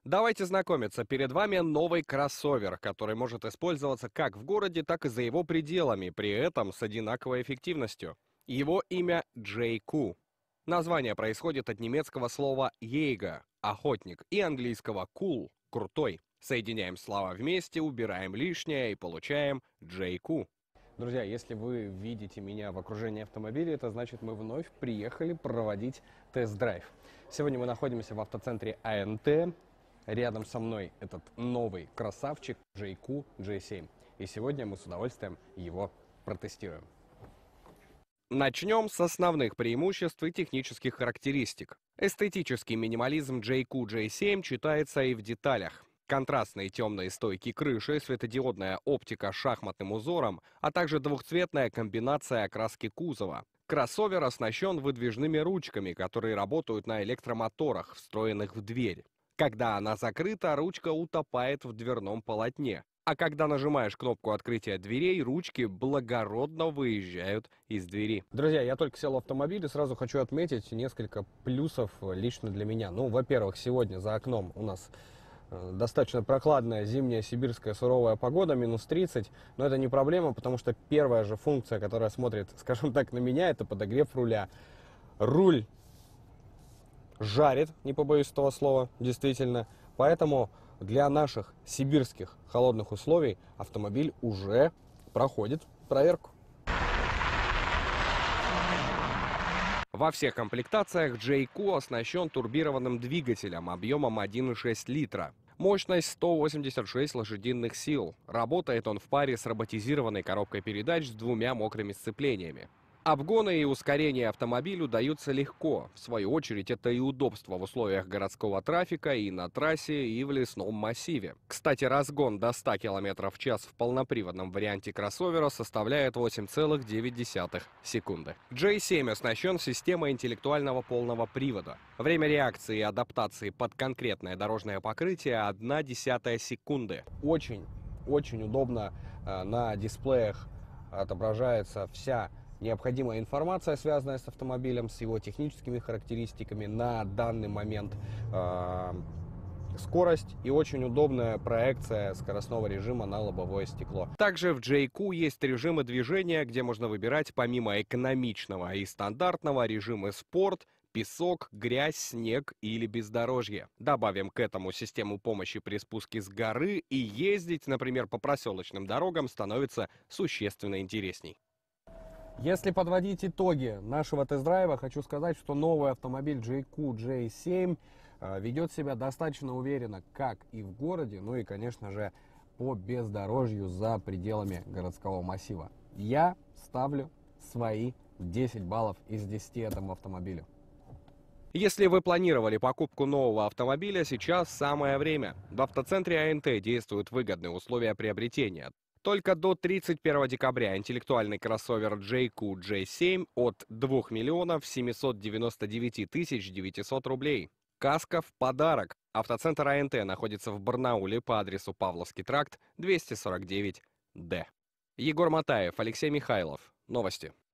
Давайте знакомиться. Перед вами новый кроссовер, который может использоваться как в городе, так и за его пределами, при этом с одинаковой эффективностью. Его имя JQ. Название происходит от немецкого слова «Jäger» — охотник, и английского «cool» — крутой. Соединяем слова вместе, убираем лишнее и получаем JQ. Друзья, если вы видите меня в окружении автомобилей, это значит, мы вновь приехали проводить тест-драйв. Сегодня мы находимся в автоцентре АНТ. Рядом со мной этот новый красавчик JQ J7. И сегодня мы с удовольствием его протестируем. Начнем с основных преимуществ и технических характеристик. Эстетический минимализм JQ J7 читается и в деталях. Контрастные темные стойки крыши, светодиодная оптика с шахматным узором, а также двухцветная комбинация окраски кузова. Кроссовер оснащен выдвижными ручками, которые работают на электромоторах, встроенных в дверь. Когда она закрыта, ручка утопает в дверном полотне. А когда нажимаешь кнопку открытия дверей, ручки благородно выезжают из двери. Друзья, я только сел в автомобиль и сразу хочу отметить несколько плюсов лично для меня. Ну, во-первых, сегодня за окном у нас достаточно прохладная зимняя сибирская суровая погода, минус 30. Но это не проблема, потому что первая же функция, которая смотрит, скажем так, на меня, это подогрев руля. Руль жарит, не побоюсь этого слова, действительно. Поэтому для наших сибирских холодных условий автомобиль уже проходит проверку. Во всех комплектациях JQ оснащен турбированным двигателем объемом 1,6 литра. Мощность 186 лошадиных сил. Работает он в паре с роботизированной коробкой передач с двумя мокрыми сцеплениями. Обгоны и ускорение автомобилю даются легко. В свою очередь, это и удобство в условиях городского трафика, и на трассе, и в лесном массиве. Кстати, разгон до 100 км в час в полноприводном варианте кроссовера составляет 8,9 секунды. J7 оснащен системой интеллектуального полного привода. Время реакции и адаптации под конкретное дорожное покрытие 0,1 секунды. Очень удобно на дисплеях отображается вся необходимая информация, связанная с автомобилем, с его техническими характеристиками на данный момент, скорость и очень удобная проекция скоростного режима на лобовое стекло. Также в JQ есть режимы движения, где можно выбирать помимо экономичного и стандартного режимы спорт, песок, грязь, снег или бездорожье. Добавим к этому систему помощи при спуске с горы, и ездить, например, по проселочным дорогам становится существенно интересней. Если подводить итоги нашего тест-драйва, хочу сказать, что новый автомобиль JQ J7 ведет себя достаточно уверенно как и в городе, ну и, конечно же, по бездорожью за пределами городского массива. Я ставлю свои 10 баллов из 10 этому автомобилю. Если вы планировали покупку нового автомобиля, сейчас самое время. В автоцентре АНТ действуют выгодные условия приобретения. Только до 31 декабря интеллектуальный кроссовер JQ J7 от 2 миллионов 799 тысяч 900 рублей. Каска в подарок. Автоцентр АНТ находится в Барнауле по адресу Павловский тракт, 249-Д. Егор Матаев, Алексей Михайлов. Новости.